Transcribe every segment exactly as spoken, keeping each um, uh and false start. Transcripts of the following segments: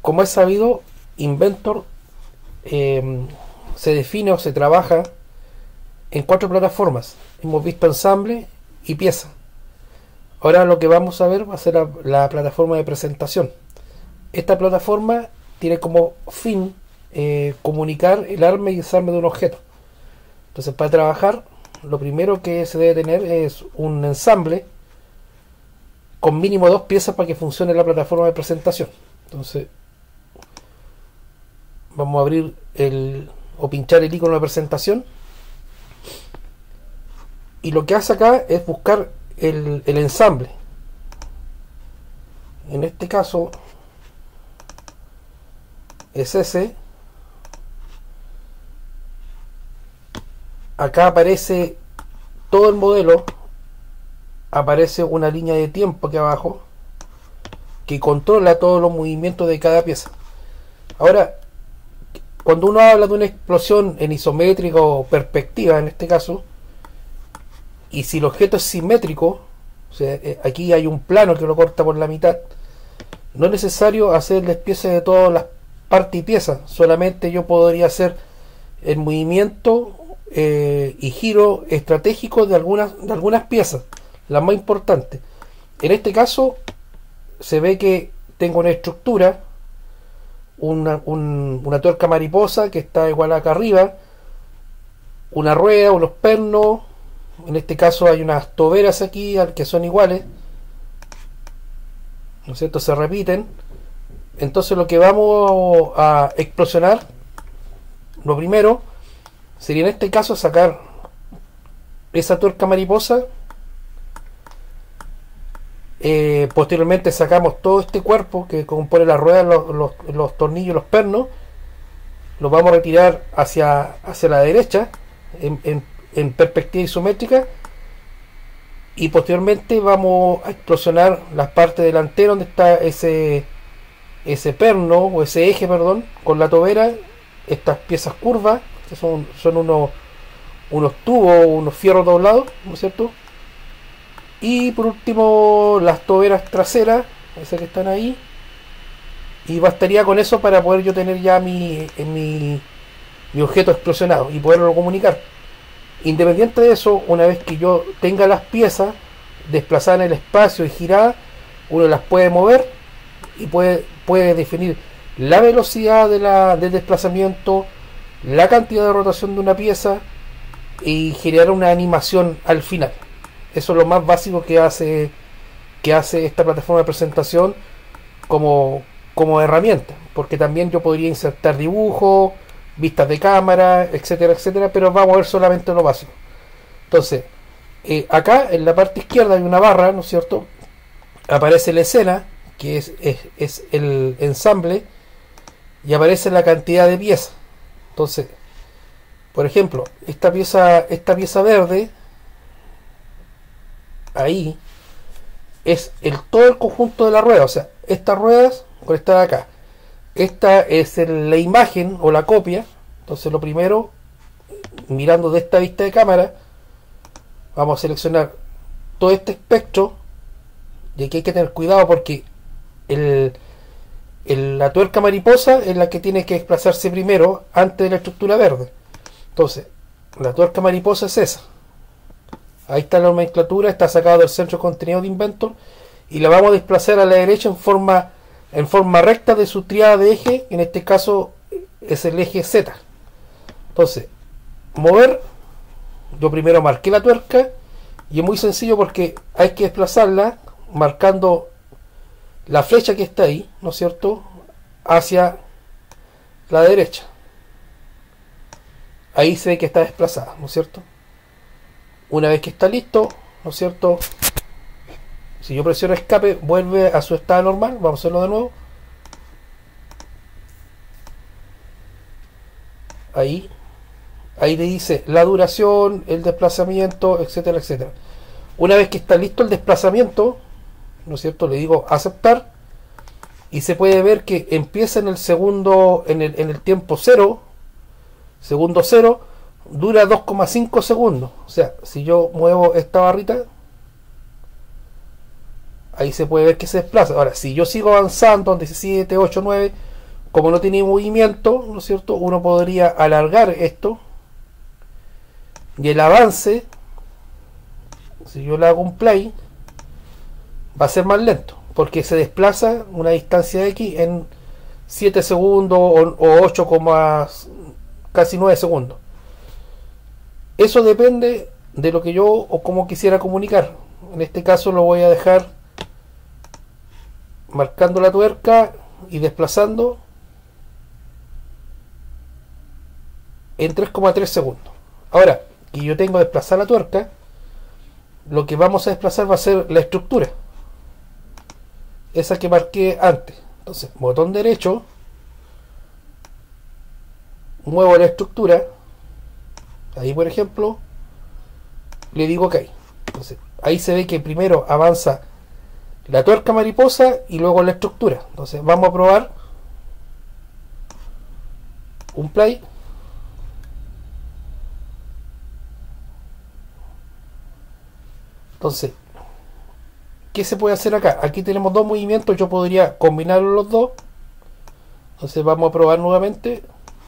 como es sabido, Inventor eh, se define o se trabaja en cuatro plataformas. Hemos visto ensamble y pieza. Ahora lo que vamos a ver va a ser la, la plataforma de presentación. Esta plataforma tiene como fin eh, comunicar el arma y desarme de un objeto. Entonces, para trabajar, lo primero que se debe tener es un ensamble con mínimo dos piezas para que funcione la plataforma de presentación. Entonces, vamos a abrir el o pinchar el icono de presentación, y lo que hace acá es buscar el, el ensamble. En este caso es ese. Acá aparece todo el modelo, aparece una línea de tiempo aquí abajo que controla todos los movimientos de cada pieza. Ahora, cuando uno habla de una explosión en isométrica o perspectiva, en este caso, y si el objeto es simétrico, o sea, aquí hay un plano que lo corta por la mitad, no es necesario hacer despiece de todas las partes y piezas, solamente yo podría hacer el movimiento eh, y giro estratégico de algunas, de algunas piezas, las más importantes. En este caso se ve que tengo una estructura, una, un, una tuerca mariposa que está igual acá arriba, una rueda, unos pernos, en este caso hay unas toberas aquí que son iguales, ¿no es cierto? Se repiten. Entonces lo que vamos a explosionar, lo primero sería en este caso sacar esa tuerca mariposa. Eh, posteriormente sacamos todo este cuerpo que compone la rueda, los, los, los tornillos, los pernos, los vamos a retirar hacia, hacia la derecha en, en, en perspectiva isométrica, y posteriormente vamos a explosionar las partes delanteras donde está ese ese perno o ese eje, perdón, con la tobera, estas piezas curvas que son, son unos unos tubos, unos fierros doblados, ¿no es cierto? Y por último las toberas traseras, esas que están ahí, y bastaría con eso para poder yo tener ya mi, mi, mi objeto explosionado y poderlo comunicar. Independiente de eso, una vez que yo tenga las piezas desplazadas en el espacio y giradas, uno las puede mover y puede, puede definir la velocidad de la, del desplazamiento, la cantidad de rotación de una pieza y generar una animación al final. Eso es lo más básico que hace que hace esta plataforma de presentación como, como herramienta, porque también yo podría insertar dibujos, vistas de cámara, etcétera, etcétera, pero vamos a ver solamente lo básico. Entonces, eh, acá en la parte izquierda hay una barra, ¿no es cierto? Aparece la escena, que es, es, es el ensamble, y aparece la cantidad de piezas. Entonces, por ejemplo, esta pieza, esta pieza verde, ahí, es el todo el conjunto de la rueda, o sea, estas ruedas conectadas acá. Esta es el, la imagen o la copia. Entonces lo primero, mirando de esta vista de cámara, vamos a seleccionar todo este espectro, y aquí hay que tener cuidado porque el, el, la tuerca mariposa es la que tiene que desplazarse primero antes de la estructura verde. Entonces la tuerca mariposa es esa, ahí está la nomenclatura, está sacado del centro de contenido de Inventor, y la vamos a desplazar a la derecha en forma en forma recta de su tríada de eje, en este caso es el eje Z. Entonces, mover, yo primero marqué la tuerca, y es muy sencillo porque hay que desplazarla marcando la flecha que está ahí, ¿no es cierto?, hacia la derecha. Ahí se ve que está desplazada, ¿no es cierto? Una vez que está listo, ¿no es cierto?, si yo presiono escape, vuelve a su estado normal. Vamos a hacerlo de nuevo. Ahí. Ahí le dice la duración, el desplazamiento, etcétera, etcétera. Una vez que está listo el desplazamiento, ¿no es cierto?, le digo aceptar. Y se puede ver que empieza en el segundo, en el, en el tiempo cero. Segundo cero. Dura dos coma cinco segundos. O sea, si yo muevo esta barrita, ahí se puede ver que se desplaza. Ahora, si yo sigo avanzando en diecisiete, ocho, nueve, como no tiene movimiento, ¿no es cierto?, uno podría alargar esto y el avance, si yo le hago un play, va a ser más lento porque se desplaza una distancia X en siete segundos o, o ocho, casi nueve segundos. Eso depende de lo que yo o como quisiera comunicar. En este caso lo voy a dejar marcando la tuerca y desplazando en tres coma tres segundos. Ahora que yo tengo desplazar la tuerca, lo que vamos a desplazar va a ser la estructura, esa que marqué antes. Entonces, botón derecho, muevo la estructura, ahí por ejemplo, le digo OK. Entonces, ahí se ve que primero avanza la tuerca mariposa y luego la estructura. Entonces, vamos a probar un play. Entonces, ¿qué se puede hacer acá? Aquí tenemos dos movimientos, yo podría combinar los dos. Entonces vamos a probar nuevamente.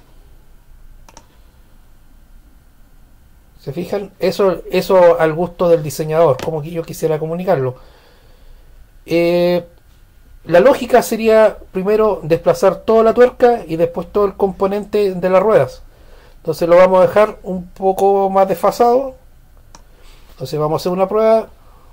¿Se fijan? Eso, eso al gusto del diseñador, como que yo quisiera comunicarlo. Eh, la lógica sería primero desplazar toda la tuerca y después todo el componente de las ruedas. Entonces lo vamos a dejar un poco más desfasado. Entonces vamos a hacer una prueba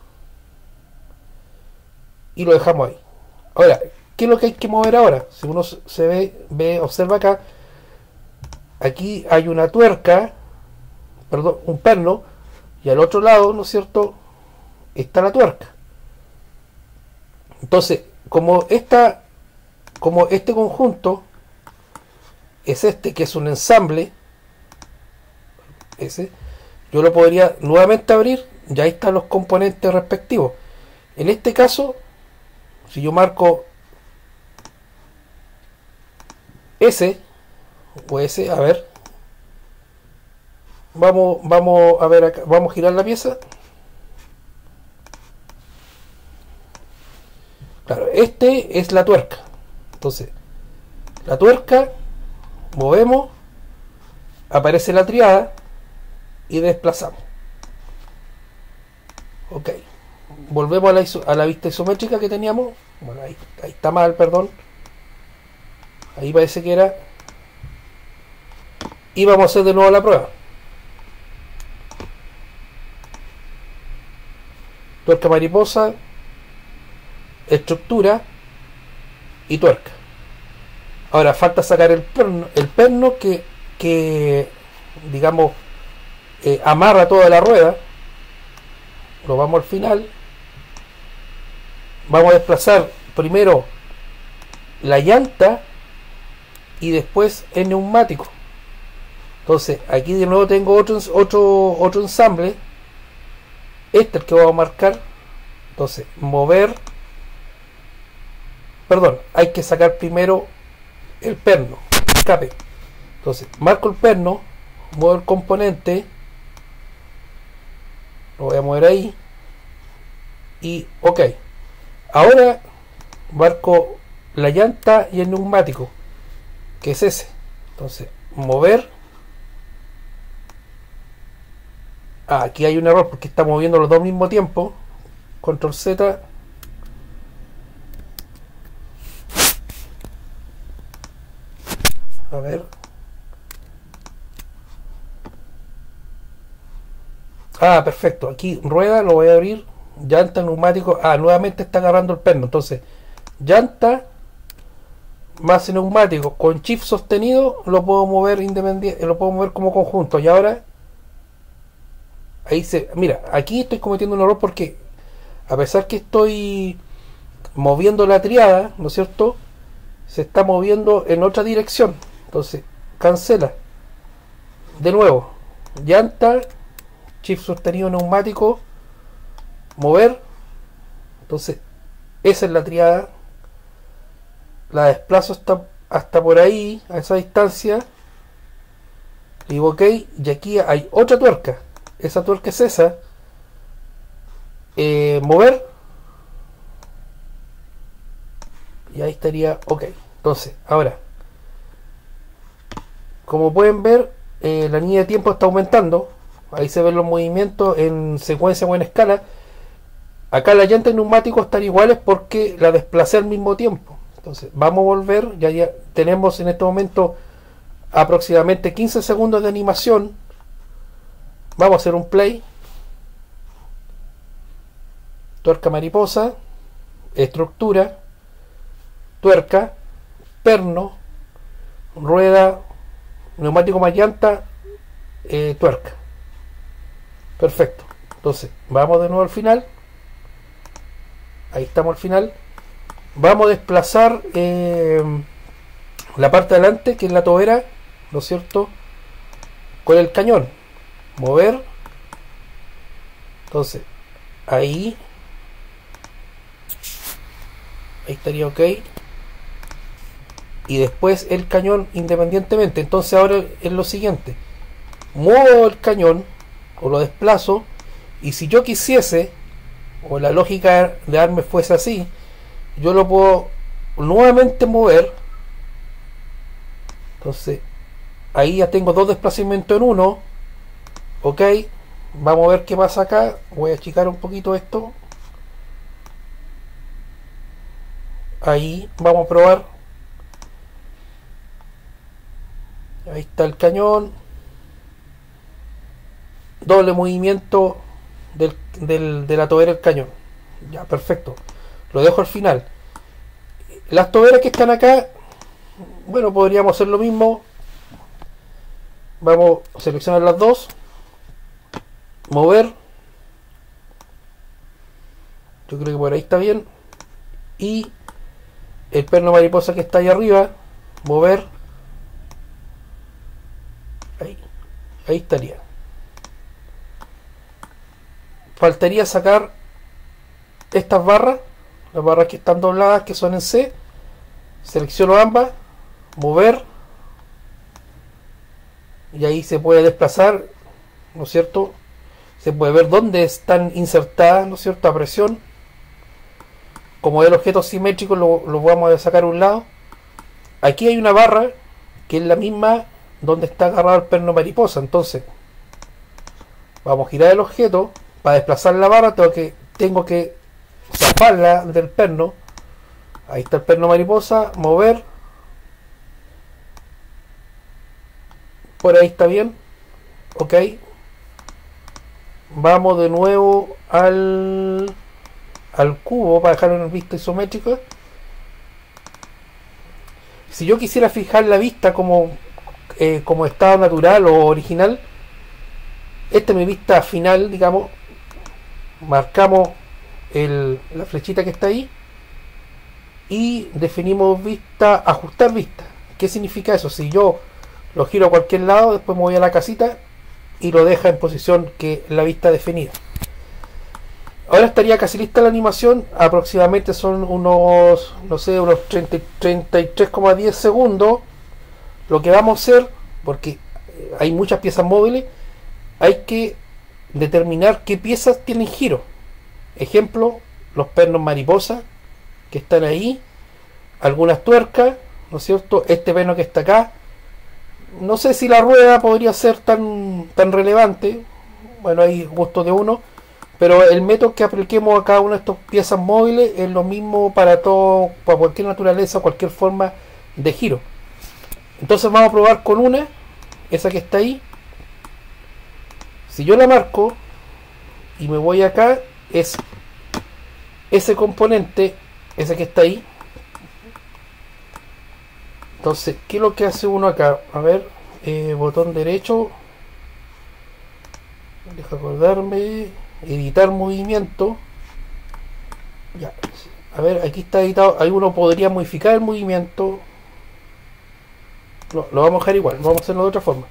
y lo dejamos ahí. Ahora, ¿qué es lo que hay que mover ahora? Si uno se ve, ve observa acá, aquí hay una tuerca, perdón, un perno, y al otro lado, ¿no es cierto?, está la tuerca. Entonces, como esta, como este conjunto es este, que es un ensamble, ese, yo lo podría nuevamente abrir, ya ahí están los componentes respectivos. En este caso, si yo marco S o S, a ver, vamos, vamos a ver acá, vamos a girar la pieza. Claro, este es la tuerca. Entonces, la tuerca, movemos, aparece la triada y desplazamos. Ok, volvemos a la, iso, a la vista isométrica que teníamos. Bueno, ahí, ahí está mal, perdón. Ahí parece que era. Y vamos a hacer de nuevo la prueba. Tuerca mariposa, estructura y tuerca. Ahora falta sacar el perno, el perno que, que digamos, eh, amarra toda la rueda. Lo vamos al final. Vamos a desplazar primero la llanta y después el neumático. Entonces aquí de nuevo tengo otro otro otro ensamble. Este es el que voy a marcar. Entonces mover, perdón, hay que sacar primero el perno, escape. Entonces marco el perno, muevo el componente, lo voy a mover ahí y OK. Ahora marco la llanta y el neumático, que es ese. Entonces mover. Ah, aquí hay un error porque está moviendo los dos al mismo tiempo. Control Z. A ver. Ah, perfecto. Aquí rueda, lo voy a abrir. Llanta, neumático. Ah, nuevamente está agarrando el perno. Entonces, llanta más neumático con shift sostenido lo puedo mover independiente, lo puedo mover como conjunto. Y ahora ahí se, mira, aquí estoy cometiendo un error porque a pesar que estoy moviendo la triada, ¿no es cierto?, se está moviendo en otra dirección. Entonces cancela de nuevo, llanta, shift sostenido, neumático, mover. Entonces esa es la triada, la desplazo hasta, hasta por ahí, a esa distancia, digo OK, y aquí hay otra tuerca, esa tuerca es esa, eh, mover, y ahí estaría OK. Entonces ahora como pueden ver, eh, la línea de tiempo está aumentando. Ahí se ven los movimientos en secuencia o en escala. Acá la llanta y neumático están iguales porque la desplacé al mismo tiempo. Entonces vamos a volver. Ya, ya tenemos en este momento aproximadamente quince segundos de animación. Vamos a hacer un play. Tuerca mariposa, estructura, tuerca, perno, rueda, neumático más llanta, eh, tuerca. Perfecto. Entonces vamos de nuevo al final. Ahí estamos al final. Vamos a desplazar eh, la parte de adelante, que es la tobera, ¿no es cierto?, con el cañón. Mover. Entonces ahí ahí estaría ok, y después el cañón independientemente. Entonces ahora es lo siguiente: muevo el cañón o lo desplazo, y si yo quisiese, o la lógica de arme fuese así, yo lo puedo nuevamente mover. Entonces ahí ya tengo dos desplazamientos en uno. Ok, vamos a ver qué pasa acá. Voy a achicar un poquito esto. Ahí vamos a probar. Ahí está el cañón. Doble movimiento del, del, de la tobera del cañón. Ya, perfecto. Lo dejo al final. Las toberas que están acá, bueno, podríamos hacer lo mismo. Vamos a seleccionar las dos. Mover. Yo creo que por ahí está bien. Y el perno mariposa que está ahí arriba, mover. Ahí, ahí estaría. Faltaría sacar estas barras, las barras que están dobladas, que son en C. Selecciono ambas, mover, y ahí se puede desplazar, ¿no es cierto? Se puede ver dónde están insertadas, ¿no es cierto?, a presión. Como el objeto simétrico, lo, lo vamos a sacar a un lado. Aquí hay una barra que es la misma donde está agarrado el perno mariposa. Entonces vamos a girar el objeto. Para desplazar la barra tengo que, tengo que zafarla del perno. Ahí está el perno mariposa. Mover. Por ahí está bien. Ok. Vamos de nuevo al... al cubo para dejarlo en vista isométrica. Si yo quisiera fijar la vista como eh, como estado natural o original, esta es mi vista final, digamos. Marcamos el, la flechita que está ahí y definimos vista, ajustar vista. ¿Qué significa eso? Si yo lo giro a cualquier lado, después me voy a la casita y lo deja en posición que la vista definida. Ahora estaría casi lista la animación. Aproximadamente son unos, no sé, unos treinta, treinta y tres coma diez segundos. Lo que vamos a hacer, porque hay muchas piezas móviles, hay que determinar qué piezas tienen giro. Ejemplo, los pernos mariposa que están ahí, algunas tuercas, ¿no es cierto? Este perno que está acá. No sé si la rueda podría ser tan, tan relevante. Bueno, hay gusto de uno. Pero el método que apliquemos a cada una de estas piezas móviles es lo mismo para todo, para cualquier naturaleza o cualquier forma de giro. Entonces vamos a probar con una, esa que está ahí. Si yo la marco y me voy acá, es ese componente, ese que está ahí. Entonces, ¿qué es lo que hace uno acá? A ver, eh, botón derecho. Deja acordarme. Editar movimiento. Ya. A ver, aquí está editado. Ahí uno podría modificar el movimiento. No, lo vamos a dejar igual. Vamos a hacerlo de otra forma.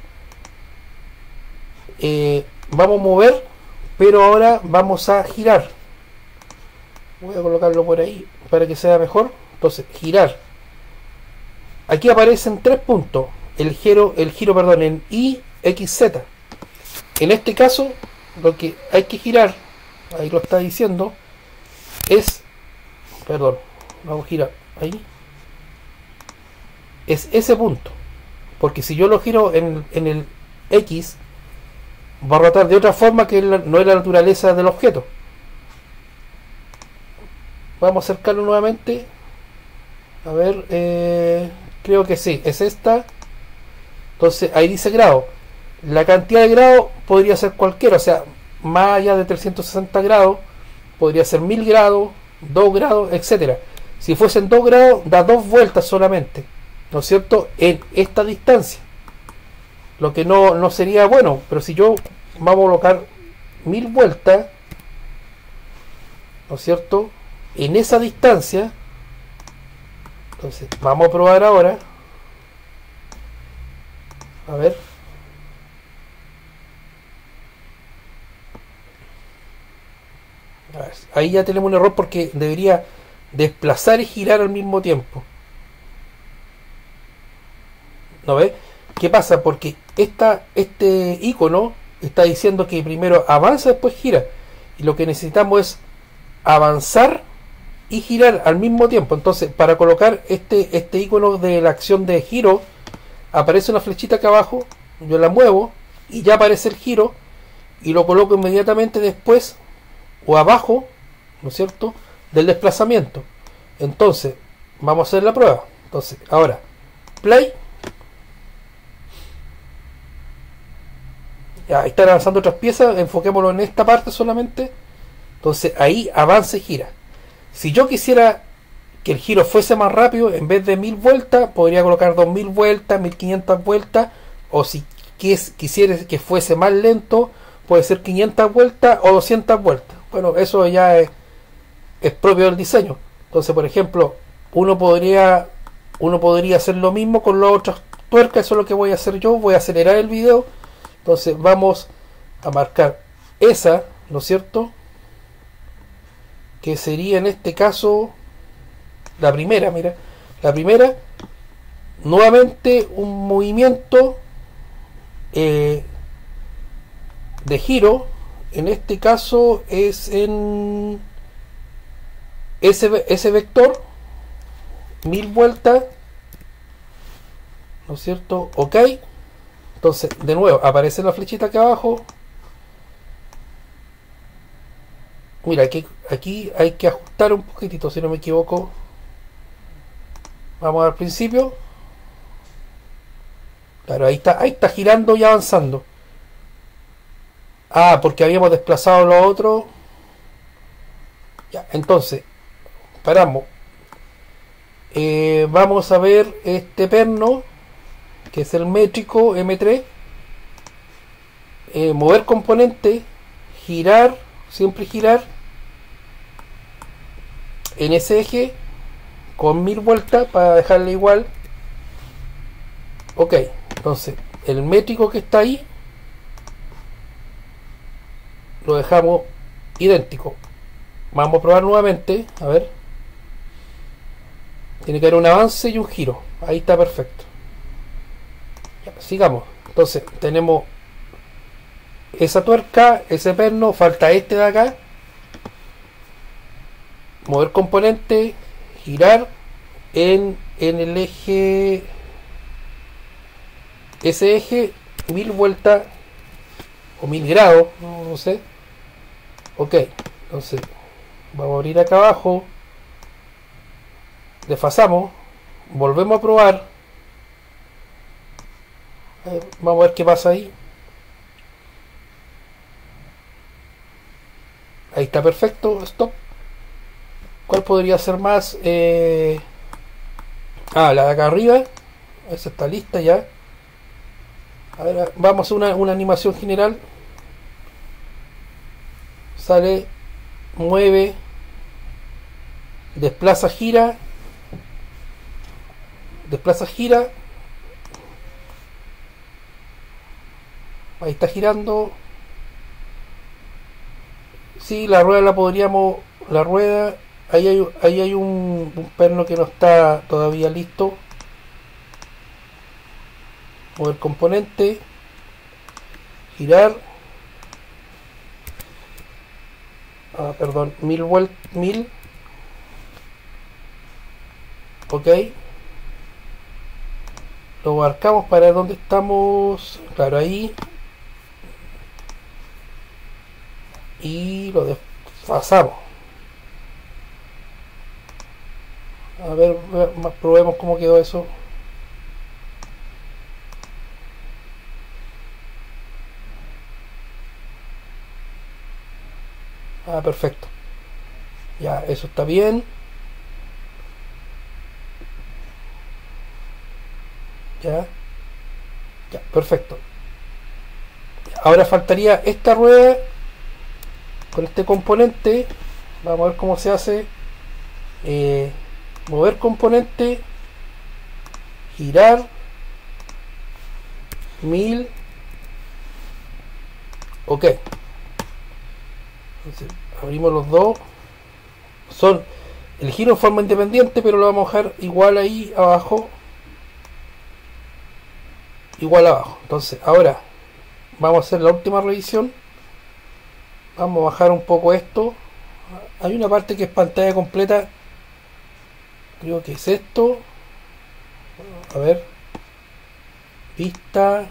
Eh, vamos a mover, pero ahora vamos a girar. Voy a colocarlo por ahí para que sea mejor. Entonces, girar. Aquí aparecen tres puntos. El giro, el giro, perdón, en Y, X, Z. En este caso, lo que hay que girar, ahí lo está diciendo, es, perdón, vamos a girar ahí, es ese punto. porque si yo lo giro en, en el X, va a rotar de otra forma que la, no es la naturaleza del objeto. Vamos a acercarlo nuevamente. A ver, eh, creo que sí, es esta. Entonces ahí dice grado. La cantidad de grados podría ser cualquiera, o sea, más allá de trescientos sesenta grados, podría ser mil grados, dos grados, etcétera. Si fuesen dos grados, da dos vueltas solamente, ¿no es cierto?, en esta distancia. Lo que no, no sería bueno, pero si yo vamos a colocar mil vueltas, ¿no es cierto?, en esa distancia. Entonces vamos a probar ahora. A ver. A ver, ahí ya tenemos un error porque debería desplazar y girar al mismo tiempo. ¿No ve? ¿Qué pasa? Porque esta, este icono está diciendo que primero avanza, después gira. Y lo que necesitamos es avanzar y girar al mismo tiempo. Entonces, para colocar este, este icono de la acción de giro, aparece una flechita acá abajo, yo la muevo y ya aparece el giro y lo coloco inmediatamente después o abajo, ¿no es cierto?, del desplazamiento. Entonces, vamos a hacer la prueba. Entonces, ahora, play. Ya, ahí están avanzando otras piezas, enfoquémoslo en esta parte solamente. Entonces, ahí avanza y gira. Si yo quisiera que el giro fuese más rápido, en vez de mil vueltas, podría colocar dos mil vueltas, mil quinientas vueltas, o si quisiera que fuese más lento, puede ser quinientas vueltas o doscientas vueltas. Bueno, eso ya es, es propio del diseño. Entonces, por ejemplo, uno podría uno podría hacer lo mismo con las otras tuercas. Eso es lo que voy a hacer yo. Voy a acelerar el video. Entonces vamos a marcar esa, ¿no es cierto?, que sería en este caso la primera. Mira, la primera, nuevamente un movimiento eh, de giro. En este caso es en ese, ese vector, mil vueltas, ¿no es cierto? Ok. Entonces, de nuevo, aparece la flechita acá abajo. Mira, aquí, aquí hay que ajustar un poquitito, si no me equivoco. Vamos al principio. Claro, ahí está, ahí está girando y avanzando. Ah, porque habíamos desplazado lo otro. Ya, entonces, paramos. Eh, vamos a ver este perno, que es el métrico M tres. Eh, mover componente, girar, siempre girar en ese eje con mil vueltas para dejarle igual. Ok, entonces el métrico que está ahí lo dejamos idéntico. Vamos a probar nuevamente. A ver, tiene que haber un avance y un giro. Ahí está perfecto. Ya, sigamos. Entonces tenemos esa tuerca, ese perno, falta este de acá. Mover componente, girar en, en el eje, ese eje, mil vueltas o mil grados, no, no sé. Ok, entonces vamos a abrir acá abajo, desfasamos, volvemos a probar. Eh, vamos a ver qué pasa ahí. Ahí está perfecto, stop. ¿Cuál podría ser más? Eh... Ah, la de acá arriba. Esa está lista ya. A ver, vamos a hacer una, una animación general. Sale, mueve, desplaza, gira, desplaza, gira. Ahí está girando. Sí, la rueda la podríamos, la rueda, ahí hay, ahí hay un, un perno que no está todavía listo. Mover componente, girar. Ah, perdón, mil vueltas, mil. Ok. lo marcamos para ver dónde estamos, claro, ahí, y lo desfasamos. A ver, probemos cómo quedó eso. Ah, perfecto. Ya, eso está bien. Ya, ya, perfecto. Ahora faltaría esta rueda con este componente. Vamos a ver cómo se hace. Eh, mover componente, girar mil. Ok. Entonces, abrimos los dos. Son el giro en forma independiente, pero lo vamos a dejar igual ahí abajo. Igual abajo. Entonces, ahora vamos a hacer la última revisión. Vamos a bajar un poco esto. Hay una parte que es pantalla completa. Creo que es esto. A ver. Vista.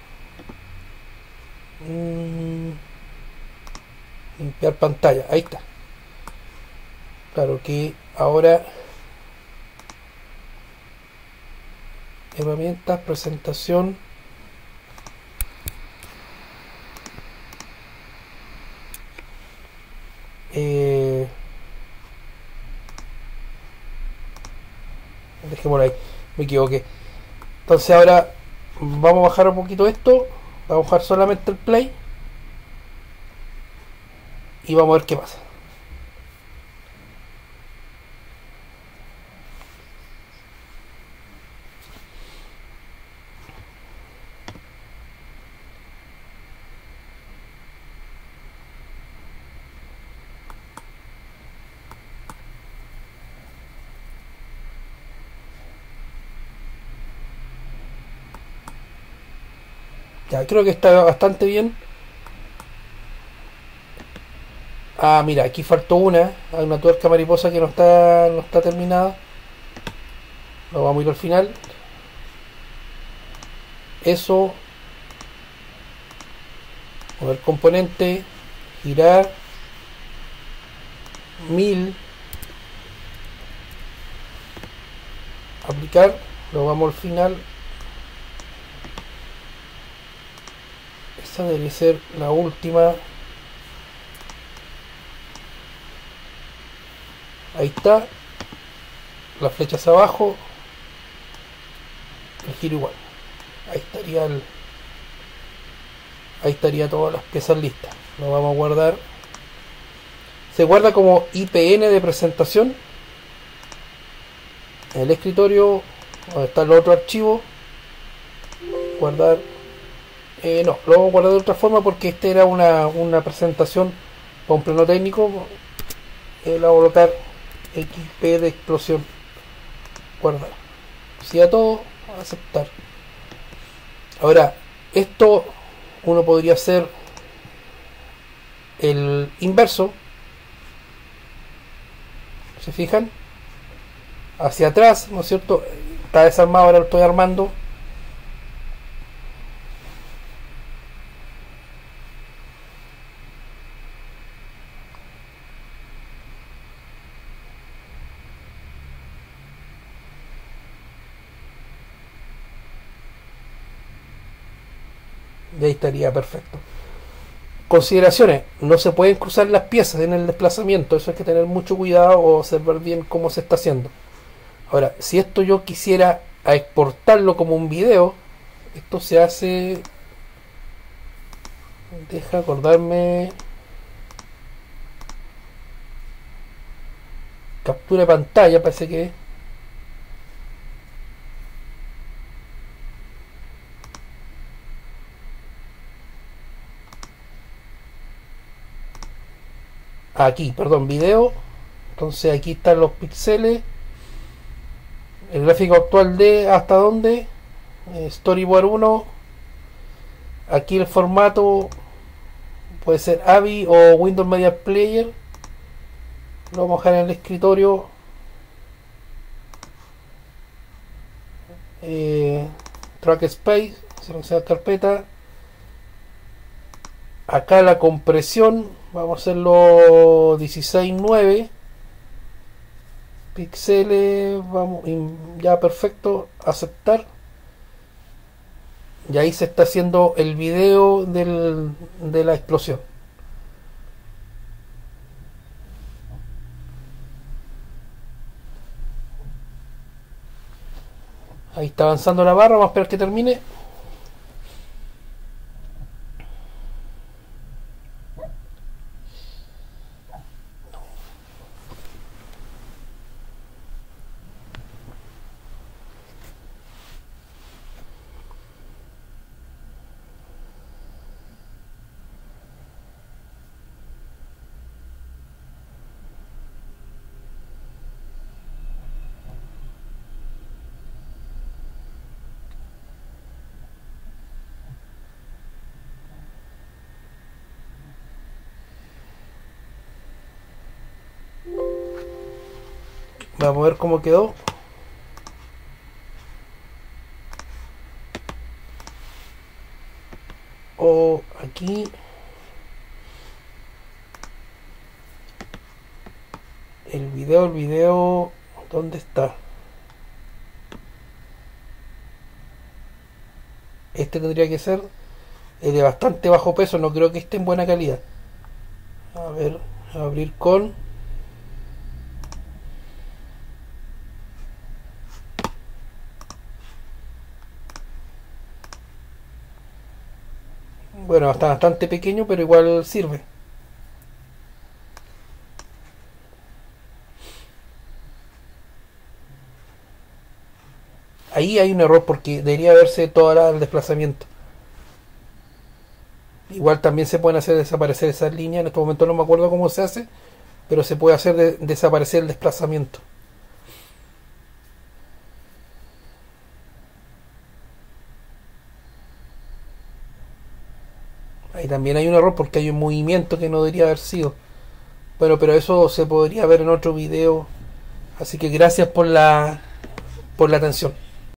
Mm, limpiar pantalla. Ahí está. Claro que ahora herramientas, presentación. Eh, dejémoslo ahí, me equivoqué. Entonces ahora vamos a bajar un poquito esto, vamos a bajar solamente el play y vamos a ver qué pasa. Ya, creo que está bastante bien. Ah, mira, aquí faltó una. Hay una tuerca mariposa que no está, no está terminada. Lo vamos a ir al final. Eso. Mover componente. Girar. mil. Aplicar. Lo vamos al final. Esta debe ser la última. Ahí está. Las flechas abajo. El giro igual. Ahí estaría el, ahí estaría todas las piezas listas. Lo vamos a guardar. Se guarda como I P N de presentación. En el escritorio donde está el otro archivo. Guardar. Eh, no, lo vamos a guardar de otra forma porque esta era una, una presentación para un plano técnico. Eh, la voy a colocar X P de explosión. Guardar. Si a todo, aceptar. Ahora, esto uno podría hacer el inverso. ¿Se fijan? Hacia atrás, ¿no es cierto? Está desarmado, ahora lo estoy armando. Y ahí estaría perfecto. Consideraciones: no se pueden cruzar las piezas en el desplazamiento, eso hay que tener mucho cuidado o observar bien cómo se está haciendo. Ahora, si esto yo quisiera a exportarlo como un video, esto se hace, deja acordarme, captura de pantalla, parece que es. Aquí, perdón, video. Entonces aquí están los píxeles, el gráfico actual de hasta dónde, eh, storyboard uno. Aquí el formato puede ser A V I o Windows Media Player. Lo vamos a dejar en el escritorio. eh, track space, seleccionar carpeta. Acá la compresión vamos a hacerlo dieciséis nueve píxeles, vamos, ya perfecto, aceptar. Y ahí se está haciendo el video del, de la explosión. Ahí está avanzando la barra, vamos a esperar que termine. Vamos a ver cómo quedó. O aquí. El video, el video. ¿Dónde está? Este tendría que ser eh, de bastante bajo peso. No creo que esté en buena calidad. A ver, abrir con. Bueno, está bastante pequeño, pero igual sirve. Ahí hay un error porque debería verse todo el desplazamiento. Igual también se pueden hacer desaparecer esas líneas. En este momento no me acuerdo cómo se hace, pero se puede hacer de, desaparecer el desplazamiento. Ahí también hay un error porque hay un movimiento que no debería haber sido. Bueno, pero eso se podría ver en otro video. Así que gracias por la, por la atención.